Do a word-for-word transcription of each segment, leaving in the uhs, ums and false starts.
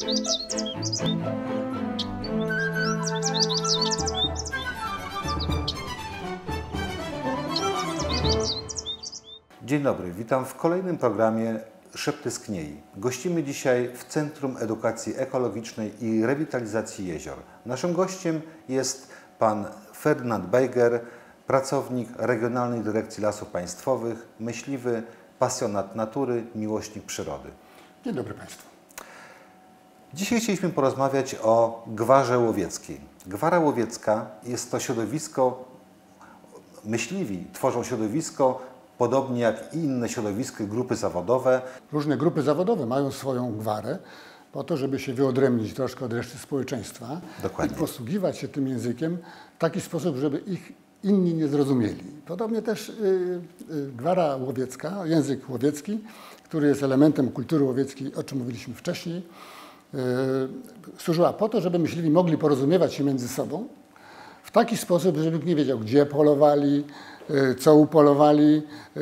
Dzień dobry, witam w kolejnym programie Szepty z Kniei. Gościmy dzisiaj w Centrum Edukacji Ekologicznej i Rewitalizacji Jezior. Naszym gościem jest pan Ferdynand Bejger, pracownik Regionalnej Dyrekcji Lasów Państwowych, myśliwy, pasjonat natury, miłośnik przyrody. Dzień dobry Państwu. Dzisiaj chcieliśmy porozmawiać o gwarze łowieckiej. Gwara łowiecka jest to środowisko, myśliwi tworzą środowisko, podobnie jak i inne środowiska, grupy zawodowe. Różne grupy zawodowe mają swoją gwarę po to, żeby się wyodrębnić troszkę od reszty społeczeństwa. Dokładnie. I posługiwać się tym językiem w taki sposób, żeby ich inni nie zrozumieli. Podobnie też yy, yy, gwara łowiecka, język łowiecki, który jest elementem kultury łowieckiej, o czym mówiliśmy wcześniej, yy, służyła po to, żeby myśliwi mogli porozumiewać się między sobą w taki sposób, żeby nikt nie wiedział, gdzie polowali, co upolowali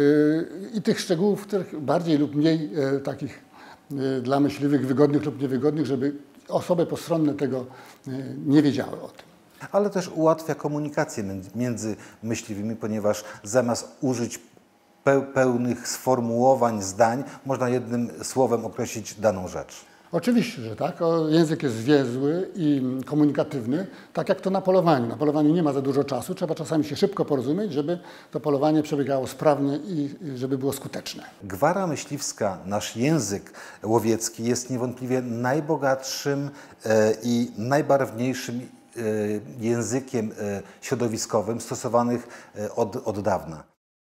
i tych szczegółów, których bardziej lub mniej takich dla myśliwych wygodnych lub niewygodnych, żeby osoby postronne tego nie wiedziały o tym. Ale też ułatwia komunikację między myśliwymi, ponieważ zamiast użyć pełnych sformułowań, zdań, można jednym słowem określić daną rzecz. Oczywiście, że tak. Język jest zwięzły i komunikatywny, tak jak to na polowaniu. Na polowaniu nie ma za dużo czasu, trzeba czasami się szybko porozumieć, żeby to polowanie przebiegało sprawnie i żeby było skuteczne. Gwara myśliwska, nasz język łowiecki jest niewątpliwie najbogatszym i najbarwniejszym językiem środowiskowym stosowanych od, od dawna.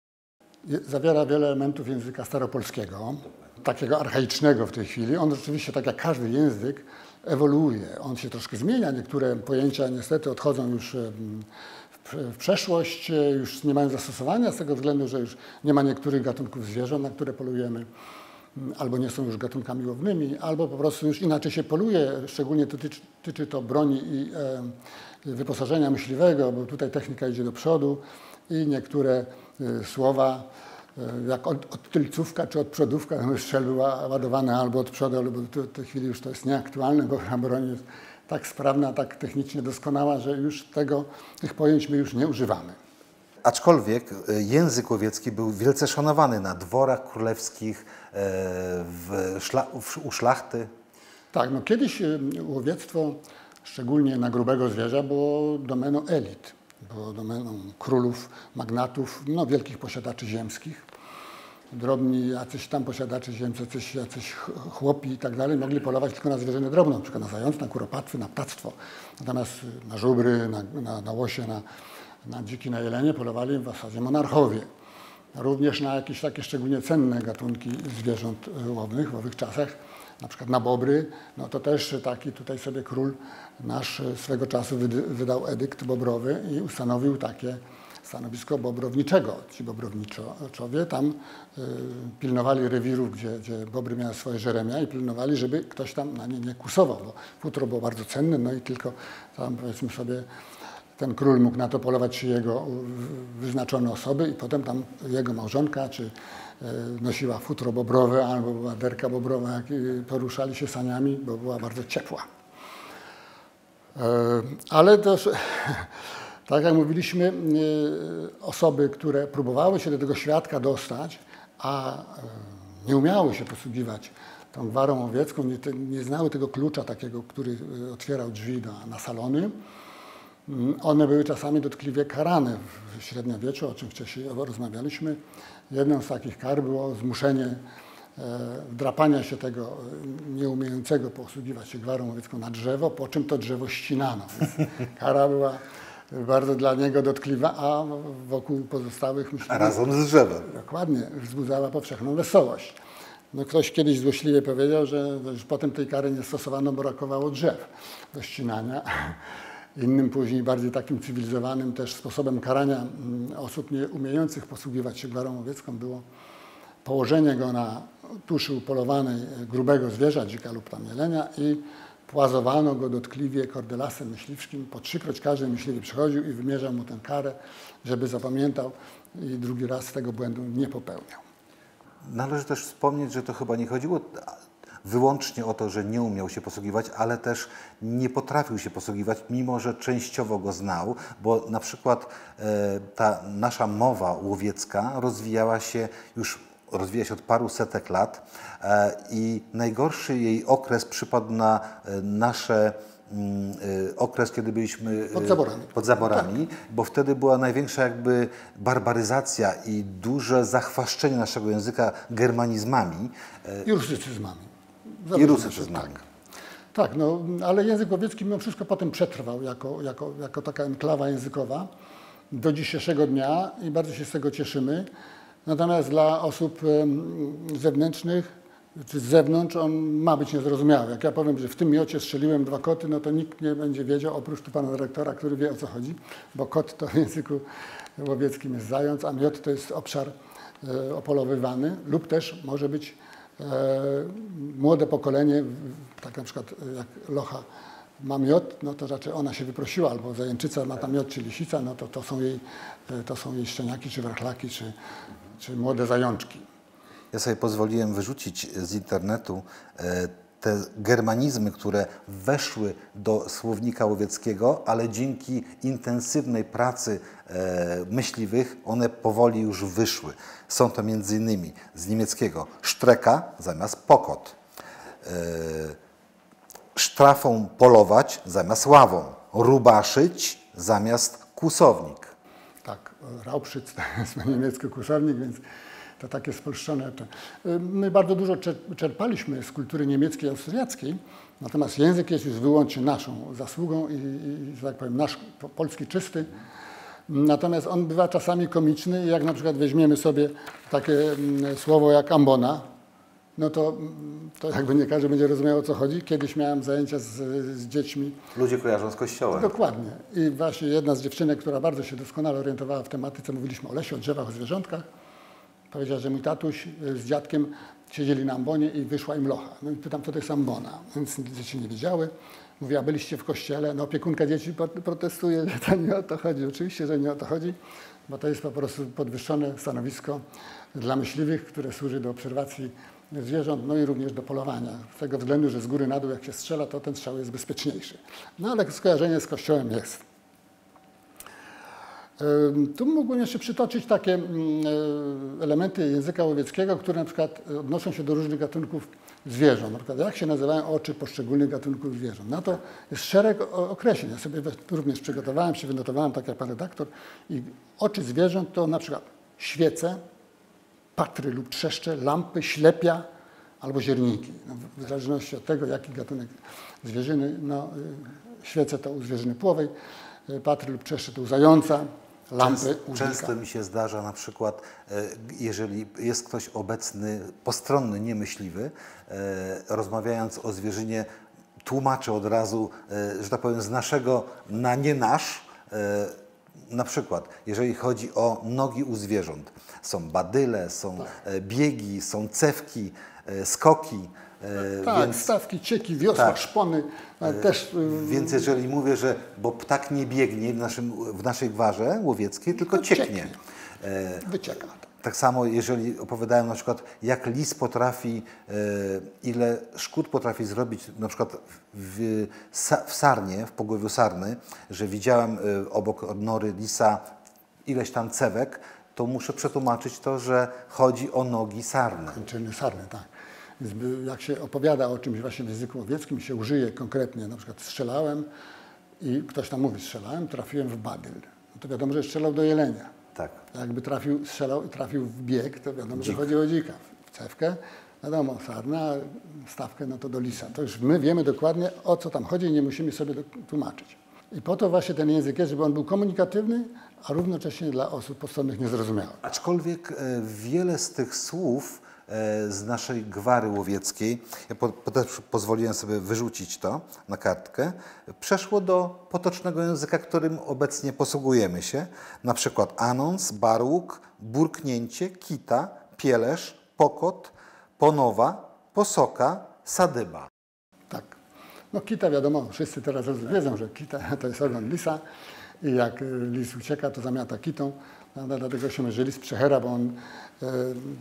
Zawiera wiele elementów języka staropolskiego, takiego archaicznego w tej chwili. On rzeczywiście, tak jak każdy język, ewoluuje. On się troszkę zmienia. Niektóre pojęcia niestety odchodzą już w przeszłość, już nie mają zastosowania z tego względu, że już nie ma niektórych gatunków zwierząt, na które polujemy, albo nie są już gatunkami łownymi, albo po prostu już inaczej się poluje. Szczególnie dotyczy, dotyczy to broni i e, wyposażenia myśliwego, bo tutaj technika idzie do przodu i niektóre e, słowa, jak od, od tylcówka czy od przodówka, no strzelby ładowane albo od przodu, albo w tej chwili już to jest nieaktualne, bo broń jest tak sprawna, tak technicznie doskonała, że już tego, tych pojęć my już nie używamy. Aczkolwiek język łowiecki był wielce szanowany na dworach królewskich, w szla, w, u szlachty. Tak, no kiedyś łowiectwo, szczególnie na grubego zwierza, było domeną elit. Było domeną królów, magnatów, no, wielkich posiadaczy ziemskich. Drobni jacyś tam posiadacze ziem, jacyś, jacyś chłopi i tak dalej mogli polować tylko na zwierzynę drobną, na przykład na zając, na kuropatwy, na ptactwo. Natomiast na żubry, na, na, na łosie, na, na dziki, na jelenie polowali w zasadzie monarchowie. Również na jakieś takie szczególnie cenne gatunki zwierząt łownych w owych czasach, na przykład na bobry, no to też taki tutaj sobie król nasz swego czasu wydał edykt bobrowy i ustanowił takie stanowisko bobrowniczego. Ci bobrowniczowie tam y, pilnowali rewirów, gdzie, gdzie bobry miały swoje żeremia i pilnowali, żeby ktoś tam na nie nie kusował, bo futro było bardzo cenne, no i tylko tam powiedzmy sobie ten król mógł na to polować się jego wyznaczone osoby i potem tam jego małżonka czy nosiła futro bobrowe albo była derka bobrowa, jak poruszali się saniami, bo była bardzo ciepła. Ale też, tak jak mówiliśmy, osoby, które próbowały się do tego świadka dostać, a nie umiały się posługiwać tą gwarą łowiecką, nie, nie znały tego klucza takiego, który otwierał drzwi na, na salony, one były czasami dotkliwie karane w średniowieczu, o czym wcześniej rozmawialiśmy. Jedną z takich kar było zmuszenie e, drapania się tego nieumiejącego posługiwać się gwarą łowiecką na drzewo, po czym to drzewo ścinano. Więc kara była bardzo dla niego dotkliwa, a wokół pozostałych myśliwych... A razem z drzewem. Dokładnie, wzbudzała powszechną wesołość. No, ktoś kiedyś złośliwie powiedział, że już potem tej kary nie stosowano, bo brakowało drzew do ścinania. Innym później, bardziej takim cywilizowanym też sposobem karania osób nie umiejących posługiwać się gwarą łowiecką było położenie go na tuszy upolowanej grubego zwierza, dzika lub tam jelenia i płazowano go dotkliwie kordelasem myśliwskim. Po trzykroć każdy myśliwy przychodził i wymierzał mu tę karę, żeby zapamiętał i drugi raz tego błędu nie popełniał. Należy też wspomnieć, że to chyba nie chodziło wyłącznie o to, że nie umiał się posługiwać, ale też nie potrafił się posługiwać, mimo że częściowo go znał, bo na przykład e, ta nasza mowa łowiecka rozwijała się już rozwija się od paru setek lat e, i najgorszy jej okres przypadł na e, nasze y, okres, kiedy byliśmy Pod zaborami. pod zaborami, tak. Bo wtedy była największa jakby barbaryzacja i duże zachwaszczenie naszego języka germanizmami. I rusycyzmami. I rusycyzmami. Tak. Tak, no, ale język łowiecki mimo wszystko potem przetrwał jako, jako, jako taka enklawa językowa do dzisiejszego dnia i bardzo się z tego cieszymy. Natomiast dla osób zewnętrznych czy z zewnątrz on ma być niezrozumiały. Jak ja powiem, że w tym miocie strzeliłem dwa koty, no to nikt nie będzie wiedział, oprócz tu pana dyrektora, który wie, o co chodzi, bo kot to w języku łowieckim jest zając, a miot to jest obszar e, opolowywany lub też może być e, młode pokolenie, tak na przykład jak locha ma miot, no to raczej ona się wyprosiła, albo zajęczyca ma tam miot, czy lisica, no to, to, są, jej, to są jej szczeniaki, czy wachlaki, czy, czy młode zajączki. Ja sobie pozwoliłem wyrzucić z internetu te germanizmy, które weszły do słownika łowieckiego, ale dzięki intensywnej pracy myśliwych one powoli już wyszły. Są to między innymi z niemieckiego sztreka zamiast pokot, sztrafą polować zamiast ławą, rubaszyć zamiast kłusownik. Tak, Raubschütz to jest po niemiecku kłusownik, więc to takie spolszczone. My bardzo dużo czerpaliśmy z kultury niemieckiej i austriackiej, natomiast język jest już wyłącznie naszą zasługą i, i że tak powiem, nasz polski czysty. Natomiast on bywa czasami komiczny i jak na przykład weźmiemy sobie takie słowo jak ambona, no to, to jakby nie każdy będzie rozumiał, o co chodzi. Kiedyś miałem zajęcia z, z dziećmi. Ludzie kojarzą z kościołem. Dokładnie. I właśnie jedna z dziewczynek, która bardzo się doskonale orientowała w tematyce, mówiliśmy o lesie, o drzewach, o zwierzątkach, powiedziała, że mój tatuś z dziadkiem siedzieli na ambonie i wyszła im locha. No i pytam, co to jest ambona? Więc dzieci nie wiedziały. Mówię, a byliście w kościele? No opiekunka dzieci protestuje, że to nie o to chodzi. Oczywiście, że nie o to chodzi, bo to jest po prostu podwyższone stanowisko dla myśliwych, które służy do obserwacji zwierząt, no i również do polowania. Z tego względu, że z góry na dół jak się strzela, to ten strzał jest bezpieczniejszy. No ale skojarzenie z kościołem jest. Tu mógłbym jeszcze przytoczyć takie elementy języka łowieckiego, które na przykład odnoszą się do różnych gatunków zwierząt. Na przykład jak się nazywają oczy poszczególnych gatunków zwierząt. Na to jest szereg określeń. Ja sobie również przygotowałem się, wynotowałem, tak jak pan redaktor. I oczy zwierząt to na przykład świece, patry lub trzeszcze, lampy, ślepia albo zierniki. No, w zależności od tego, jaki gatunek zwierzyny, no, świece to u zwierzyny płowej, patry lub trzeszcze to u zająca, lampy Często, u często mi się zdarza na przykład, jeżeli jest ktoś obecny, postronny, niemyśliwy, rozmawiając o zwierzynie, tłumaczę od razu, że tak powiem, z naszego na nie nasz. Na przykład, jeżeli chodzi o nogi u zwierząt, są badyle, są tak. biegi, są cewki, skoki. Tak, więc, stawki, cieki, wiosła, tak. szpony. Też, więc jeżeli mówię, że bo ptak nie biegnie w, naszym, w naszej gwarze łowieckiej, tylko cieknie. cieknie. Wycieka. Tak samo, jeżeli opowiadałem na przykład, jak lis potrafi, ile szkód potrafi zrobić, na przykład w, w sarnie, w pogłowiu sarny, że widziałem obok nory lisa ileś tam cewek, to muszę przetłumaczyć to, że chodzi o nogi sarny. Kończyny sarny, tak. Więc jak się opowiada o czymś właśnie w języku łowieckim, się użyje konkretnie, na przykład strzelałem i ktoś tam mówi, strzelałem, trafiłem w badyl. No to wiadomo, że strzelał do jelenia. Tak. Jakby trafił, strzelał i trafił w bieg, to wiadomo, Dzik. że chodzi o dzika. W cewkę, wiadomo, sarna, stawkę, no to do lisa. To już my wiemy dokładnie, o co tam chodzi i nie musimy sobie tłumaczyć. I po to właśnie ten język jest, żeby on był komunikatywny, a równocześnie dla osób postronnych niezrozumiały. Aczkolwiek wiele z tych słów z naszej gwary łowieckiej, ja po, po też pozwoliłem sobie wyrzucić to na kartkę, przeszło do potocznego języka, którym obecnie posługujemy się. Na przykład anons, barłuk, burknięcie, kita, pielesz, pokot, ponowa, posoka, sadyba. Tak. No kita wiadomo, wszyscy teraz wiedzą, że kita to jest ogon lisa i jak lis ucieka, to zamiata kitą. Dlatego się mówi, że lis przechera, bo on e,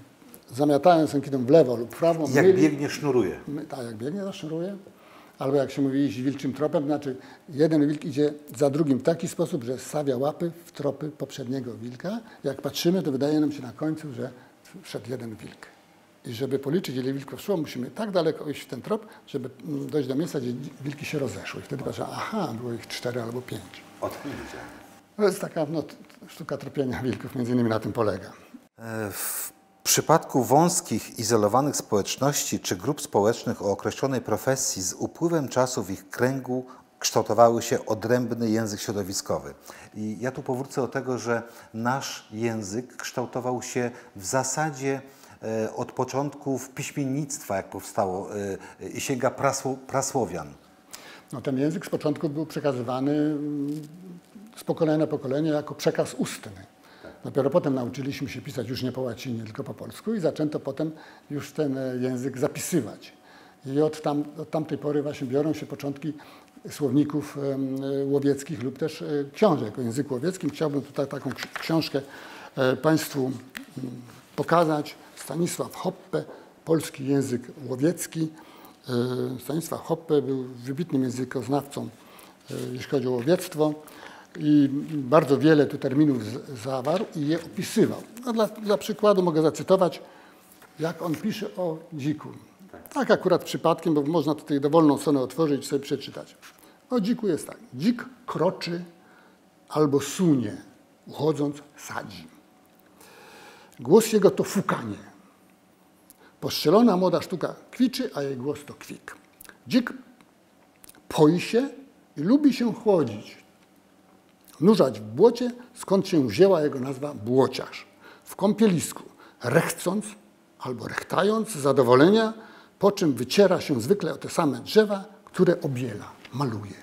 zamiatając rękidą w lewo lub w prawo, Jak myli, biegnie, sznuruje. my, tak, jak biegnie, to sznuruje. Albo jak się mówi, iść wilczym tropem, znaczy jeden wilk idzie za drugim w taki sposób, że stawia łapy w tropy poprzedniego wilka. Jak patrzymy, to wydaje nam się na końcu, że wszedł jeden wilk. I żeby policzyć, ile wilków szło, musimy tak daleko iść w ten trop, żeby dojść do miejsca, gdzie wilki się rozeszły. I wtedy patrzę, aha, było ich cztery albo pięć. Odkrycie. To jest taka no, sztuka tropienia wilków, między innymi na tym polega. W przypadku wąskich, izolowanych społeczności czy grup społecznych o określonej profesji z upływem czasu w ich kręgu kształtowały się odrębny język środowiskowy. I ja tu powrócę do tego, że nasz język kształtował się w zasadzie e, od początków piśmiennictwa, jak powstało, e, i sięga prasło, prasłowian. No, ten język z początku był przekazywany z pokolenia na pokolenie jako przekaz ustny. Dopiero potem nauczyliśmy się pisać już nie po łacinie, tylko po polsku i zaczęto potem już ten język zapisywać. I od, tam, od tamtej pory właśnie biorą się początki słowników um, łowieckich lub też e, książek o języku łowieckim. Chciałbym tutaj taką książkę e, Państwu um, pokazać. Stanisław Hoppe, Polski język łowiecki. E, Stanisław Hoppe był wybitnym językoznawcą, e, jeśli chodzi o łowiectwo. I bardzo wiele tu terminów z, zawarł i je opisywał. No dla, dla przykładu mogę zacytować, jak on pisze o dziku. Tak akurat przypadkiem, bo można tutaj dowolną stronę otworzyć i sobie przeczytać. O dziku jest tak. Dzik kroczy albo sunie, uchodząc sadzi. Głos jego to fukanie. Postrzelona młoda sztuka kwiczy, a jej głos to kwik. Dzik poi się i lubi się chłodzić. Nurzać w błocie, skąd się wzięła jego nazwa błociarz. W kąpielisku, rechcąc albo rechtając z zadowolenia, po czym wyciera się zwykle o te same drzewa, które objela, maluje.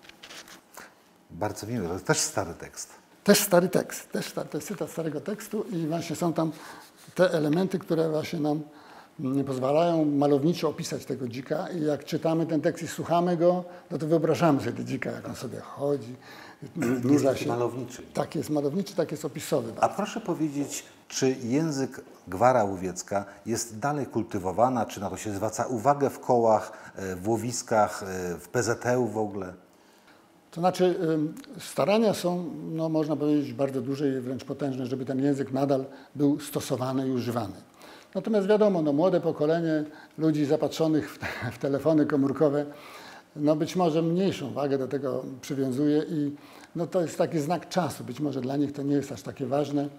Bardzo miły, to jest też stary tekst. Też stary tekst, też stary, to jest cytat starego tekstu i właśnie są tam te elementy, które właśnie nam nie pozwalają malowniczo opisać tego dzika i jak czytamy ten tekst i słuchamy go, no to wyobrażamy sobie tego dzika, jak on sobie chodzi, Jest taki malowniczy. Tak jest malowniczy, tak jest opisowy. A proszę powiedzieć, czy język gwara łowiecka jest dalej kultywowana, czy na to się zwraca uwagę w kołach, w łowiskach, w P Z T u w ogóle? To znaczy starania są, no można powiedzieć, bardzo duże i wręcz potężne, żeby ten język nadal był stosowany i używany. Natomiast wiadomo, no młode pokolenie ludzi zapatrzonych w, te, w telefony komórkowe, no być może mniejszą wagę do tego przywiązuje i no to jest taki znak czasu. Być może dla nich to nie jest aż takie ważne.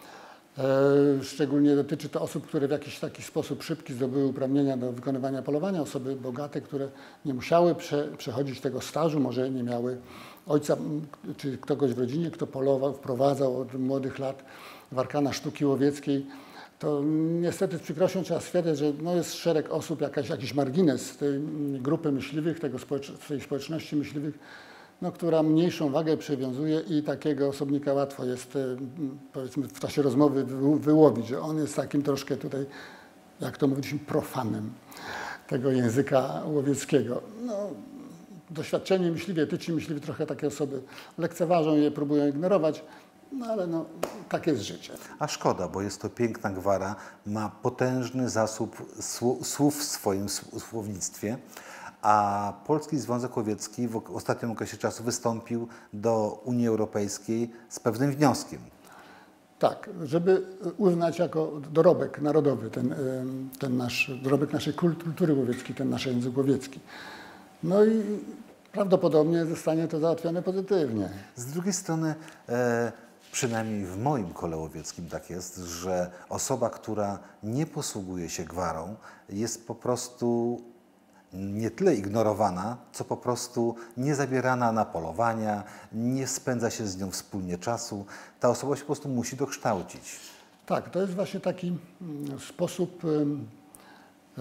E, szczególnie dotyczy to osób, które w jakiś taki sposób szybki zdobyły uprawnienia do wykonywania polowania. Osoby bogate, które nie musiały prze, przechodzić tego stażu, może nie miały ojca czy kogoś w rodzinie, kto polował, wprowadzał od młodych lat w arkana sztuki łowieckiej. To niestety z przykrością trzeba stwierdzić, że no jest szereg osób, jakaś, jakiś margines tej grupy myśliwych, tego społecz tej społeczności myśliwych, no, która mniejszą wagę przywiązuje i takiego osobnika łatwo jest, powiedzmy, w czasie rozmowy wyłowić, że on jest takim troszkę tutaj, jak to mówiliśmy, profanem tego języka łowieckiego. No, doświadczeni myśliwi, etyczni myśliwi trochę takie osoby lekceważą je, próbują ignorować. No ale no, tak jest życie. A szkoda, bo jest to piękna gwara, ma potężny zasób słów w swoim słownictwie, a Polski Związek Łowiecki w ostatnim okresie czasu wystąpił do Unii Europejskiej z pewnym wnioskiem. Tak, żeby uznać jako dorobek narodowy ten, ten nasz, dorobek naszej kultury łowieckiej, ten nasz język łowiecki. No i prawdopodobnie zostanie to załatwione pozytywnie. Z drugiej strony, e, przynajmniej w moim kole łowieckim tak jest, że osoba, która nie posługuje się gwarą, jest po prostu nie tyle ignorowana, co po prostu nie zabierana na polowania, nie spędza się z nią wspólnie czasu. Ta osoba się po prostu musi dokształcić. Tak, to jest właśnie taki sposób e,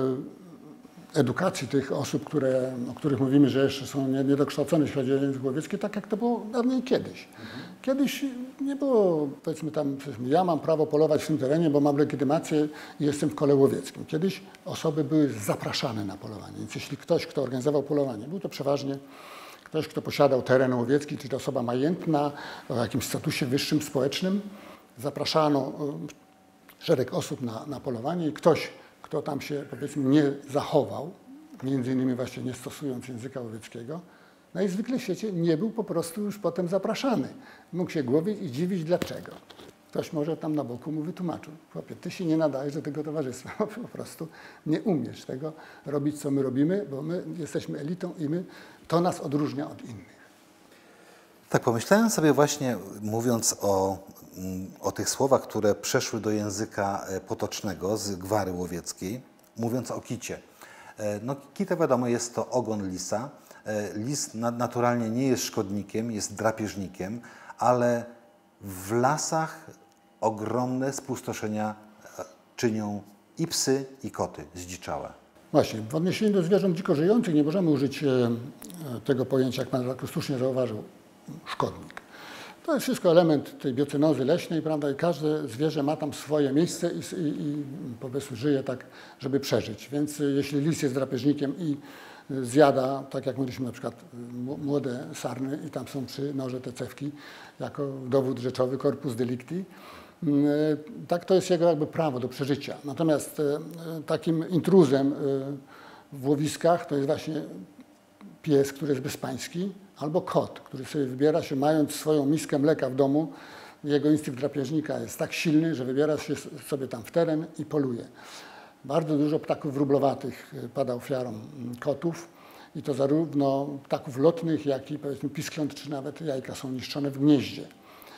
edukacji tych osób, które, o których mówimy, że jeszcze są niedokształcone, jeśli chodzi o język łowiecki, tak jak to było dawniej kiedyś. Kiedyś nie było, powiedzmy tam, ja mam prawo polować w tym terenie, bo mam legitymację i jestem w kole łowieckim. Kiedyś osoby były zapraszane na polowanie, więc jeśli ktoś, kto organizował polowanie, był to przeważnie ktoś, kto posiadał teren łowiecki, czy to osoba majętna, o jakimś statusie wyższym, społecznym, zapraszano szereg osób na, na polowanie i ktoś, kto tam się powiedzmy nie zachował, między innymi właśnie nie stosując języka łowieckiego, najzwykle w świecie nie był po prostu już potem zapraszany. Mógł się głowić i dziwić dlaczego. Ktoś może tam na boku mu wytłumaczył: chłopie, ty się nie nadajesz do tego towarzystwa, po prostu nie umiesz tego robić, co my robimy, bo my jesteśmy elitą i my, to nas odróżnia od innych. Tak, pomyślałem sobie właśnie, mówiąc o, o tych słowach, które przeszły do języka potocznego z gwary łowieckiej, mówiąc o kicie. No, kita, wiadomo, jest to ogon lisa. Lis naturalnie nie jest szkodnikiem, jest drapieżnikiem, ale w lasach ogromne spustoszenia czynią i psy, i koty zdziczałe. Właśnie, w odniesieniu do zwierząt dziko żyjących nie możemy użyć tego pojęcia, jak pan redaktor słusznie zauważył, szkodnik. To jest wszystko element tej biocynozy leśnej, prawda, i każde zwierzę ma tam swoje miejsce i, i, i powiedzmy żyje tak, żeby przeżyć. Więc jeśli lis jest drapieżnikiem i zjada, tak jak mówiliśmy, na przykład młode sarny i tam są przy noże te cewki, jako dowód rzeczowy, corpus delicti, tak to jest jego jakby prawo do przeżycia. Natomiast takim intruzem w łowiskach to jest właśnie pies, który jest bezpański, albo kot, który sobie wybiera się, mając swoją miskę mleka w domu, jego instynkt drapieżnika jest tak silny, że wybiera się sobie tam w teren i poluje. Bardzo dużo ptaków wróblowatych pada ofiarą kotów i to zarówno ptaków lotnych, jak i powiedzmy piskląt, czy nawet jajka są niszczone w gnieździe.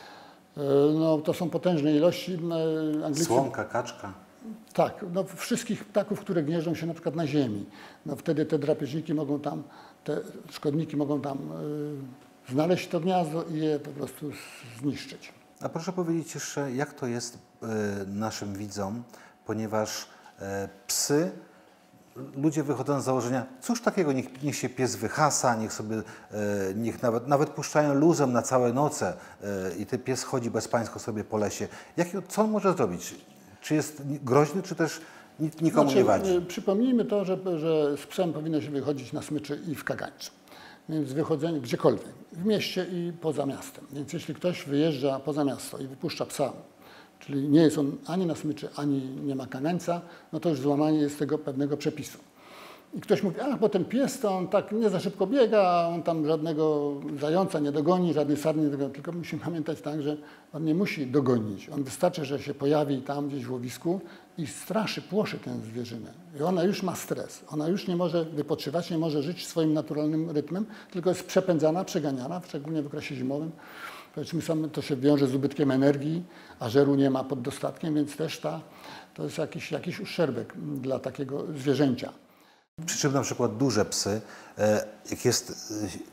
No, to są potężne ilości. Anglicy... Słomka, kaczka. Tak, no, wszystkich ptaków, które gnieżdżą się na przykład na ziemi. No, wtedy te drapieżniki mogą tam, te szkodniki mogą tam y, znaleźć to gniazdo i je po prostu zniszczyć. A proszę powiedzieć jeszcze, jak to jest y, naszym widzom, ponieważ y, psy, ludzie wychodzą z założenia, cóż takiego, niech, niech się pies wyhasa, niech sobie, y, niech nawet, nawet puszczają luzem na całe noce y, i ten pies chodzi bezpańsko sobie po lesie. Jak, co on może zrobić? Czy jest groźny, czy też nikomu znaczy, nie wadzi? Przypomnijmy to, że, że z psem powinno się wychodzić na smyczy i w kagańcu. Więc wychodzenie gdziekolwiek, w mieście i poza miastem. Więc jeśli ktoś wyjeżdża poza miasto i wypuszcza psa, czyli nie jest on ani na smyczy, ani nie ma kagańca, no to już złamanie jest tego pewnego przepisu. I ktoś mówi, a bo ten pies to on tak nie za szybko biega, on tam żadnego zająca nie dogoni, żadnej sarny nie dogoni. Tylko musimy pamiętać tak, że on nie musi dogonić. On wystarczy, że się pojawi tam gdzieś w łowisku i straszy, płoszy tę zwierzynę. I ona już ma stres. Ona już nie może wypoczywać, nie może żyć swoim naturalnym rytmem, tylko jest przepędzana, przeganiana, szczególnie w okresie zimowym. Powiedzmy sobie, to się wiąże z ubytkiem energii, a żeru nie ma pod dostatkiem, więc też ta, to jest jakiś, jakiś uszczerbek dla takiego zwierzęcia. Przy czym na przykład duże psy, jak jest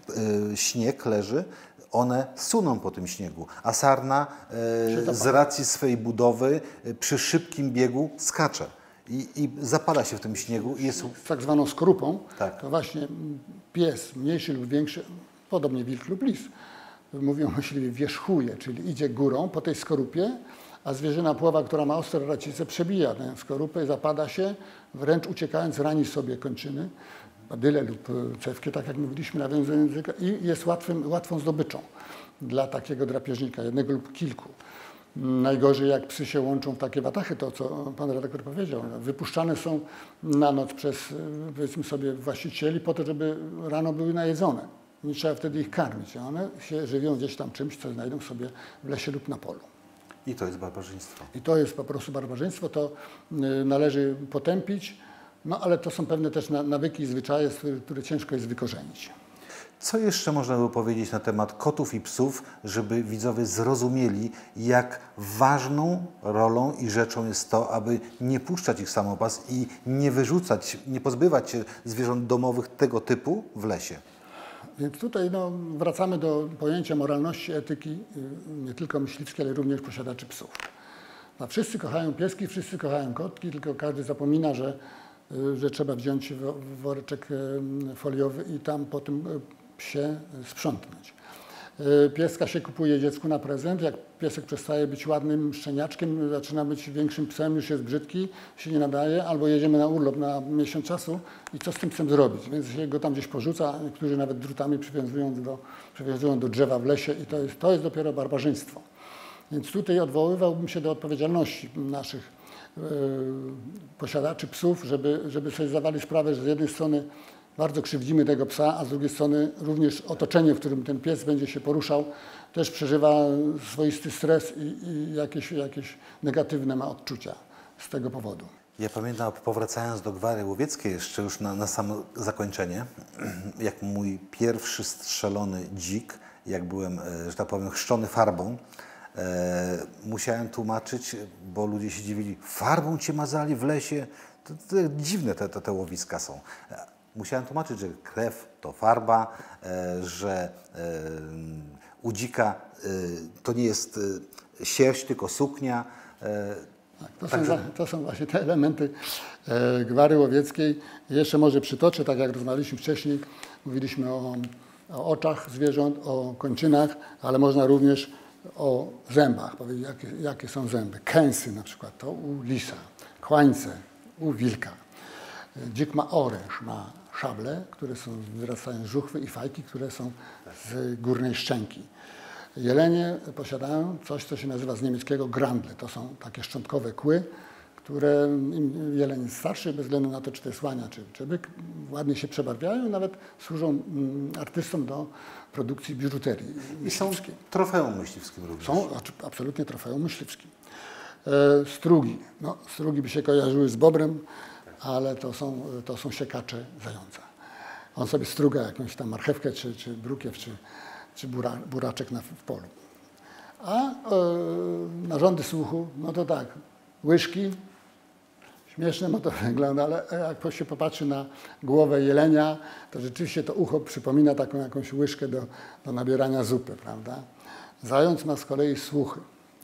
śnieg, leży, one suną po tym śniegu, a sarna z racji swojej budowy przy szybkim biegu skacze i, i zapada się w tym śniegu. I jest... Z tak zwaną skorupą, tak. To właśnie pies mniejszy lub większy, podobnie wilk lub lis, mówią myśliwi, wierzchuje, czyli idzie górą po tej skorupie, a zwierzyna płowa, która ma ostre racice, przebija tę skorupę, zapada się, wręcz uciekając rani sobie kończyny, badyle lub cewki, tak jak mówiliśmy, nawiązując języka, i jest łatwym, łatwą zdobyczą dla takiego drapieżnika, jednego lub kilku. Najgorzej, jak psy się łączą w takie watachy, to co pan redaktor powiedział, wypuszczane są na noc przez, powiedzmy sobie, właścicieli po to, żeby rano były najedzone. Nie trzeba wtedy ich karmić, a one się żywią gdzieś tam czymś, co znajdą sobie w lesie lub na polu. I to jest barbarzyństwo. I to jest po prostu barbarzyństwo, to należy potępić, no ale to są pewne też nawyki i zwyczaje, które ciężko jest wykorzenić. Co jeszcze można by powiedzieć na temat kotów i psów, żeby widzowie zrozumieli, jak ważną rolą i rzeczą jest to, aby nie puszczać ich samopas i nie wyrzucać, nie pozbywać się zwierząt domowych tego typu w lesie? Więc tutaj no, wracamy do pojęcia moralności, etyki, nie tylko myśliwskiej, ale również posiadaczy psów. A wszyscy kochają pieski, wszyscy kochają kotki, tylko każdy zapomina, że, że trzeba wziąć woreczek foliowy i tam po tym psie sprzątnąć. Pieska się kupuje dziecku na prezent, jak piesek przestaje być ładnym szczeniaczkiem, zaczyna być większym psem, już jest brzydki, się nie nadaje, albo jedziemy na urlop na miesiąc czasu i co z tym psem zrobić? Więc się go tam gdzieś porzuca, niektórzy nawet drutami przywiązują do, przywiązują do drzewa w lesie i to jest, to jest dopiero barbarzyństwo. Więc tutaj odwoływałbym się do odpowiedzialności naszych posiadaczy psów, żeby, żeby sobie zdawali sprawę, że z jednej strony bardzo krzywdzimy tego psa, a z drugiej strony również otoczenie, w którym ten pies będzie się poruszał, też przeżywa swoisty stres i, i jakieś, jakieś negatywne ma odczucia z tego powodu. Ja pamiętam, powracając do Gwary Łowieckiej jeszcze już na, na samo zakończenie, jak mój pierwszy strzelony dzik, jak byłem, że tak powiem, chrzczony farbą, e, musiałem tłumaczyć, bo ludzie się dziwili, farbą cię mazali w lesie, to, to dziwne te, te, te łowiska są. Musiałem tłumaczyć, że krew to farba, e, że e, u dzika e, to nie jest e, sierść, tylko suknia. E, tak, to, Także... są, to są właśnie te elementy e, Gwary Łowieckiej. Jeszcze może przytoczę, tak jak rozmawialiśmy wcześniej, mówiliśmy o, o oczach zwierząt, o kończynach, ale można również o zębach, powiedzieć jakie, jakie są zęby. Kęsy na przykład to u lisa, kłańce u wilka. Dzik ma oręż, ma szable, które są, wyrastają z żuchwy i fajki, które są z górnej szczęki. Jelenie posiadają coś, co się nazywa z niemieckiego grandle. To są takie szczątkowe kły, które im jeleń jest starszy, bez względu na to, czy to jest łania, czy, czy byk, ładnie się przebarwiają, nawet służą mm, artystom do produkcji biżuterii myśliwskiej. I są trofeum myśliwskim również. Są absolutnie trofeum myśliwskim. E, strugi. No, strugi by się kojarzyły z bobrem, ale to są, to są siekacze zająca. On sobie struga jakąś tam marchewkę, czy, czy brukiew, czy, czy bura, buraczek na, w polu. A e, narządy słuchu, no to tak, łyżki, śmieszne mo to wygląda, ale jak się popatrzy na głowę jelenia, to rzeczywiście to ucho przypomina taką jakąś łyżkę do, do nabierania zupy, prawda? Zając ma z kolei słuchy.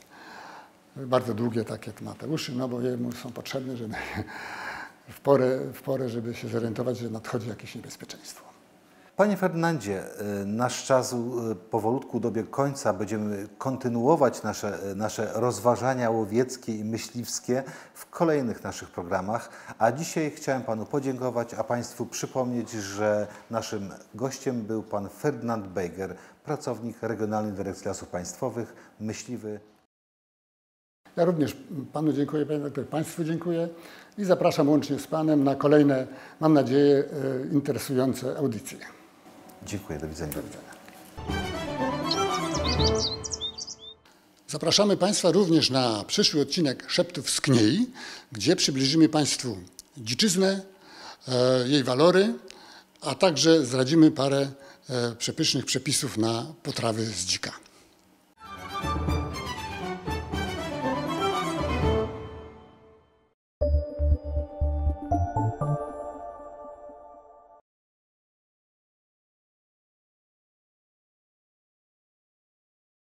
Bardzo długie takie ma te uszy, no bo jemu są potrzebne, żeby w porę, w porę, żeby się zorientować, że nadchodzi jakieś niebezpieczeństwo. Panie Ferdynandzie, nasz czas powolutku dobiegł końca. Będziemy kontynuować nasze, nasze rozważania łowieckie i myśliwskie w kolejnych naszych programach. A dzisiaj chciałem Panu podziękować, a Państwu przypomnieć, że naszym gościem był Pan Ferdynand Bejger, pracownik Regionalnej Dyrekcji Lasów Państwowych, myśliwy. Ja również Panu dziękuję, Panie Doktorze, Państwu dziękuję i zapraszam łącznie z Panem na kolejne, mam nadzieję, interesujące audycje. Dziękuję, do widzenia. Do widzenia. Zapraszamy Państwa również na przyszły odcinek Szeptów z Kniei, gdzie przybliżymy Państwu dziczyznę, jej walory, a także zdradzimy parę przepysznych przepisów na potrawy z dzika.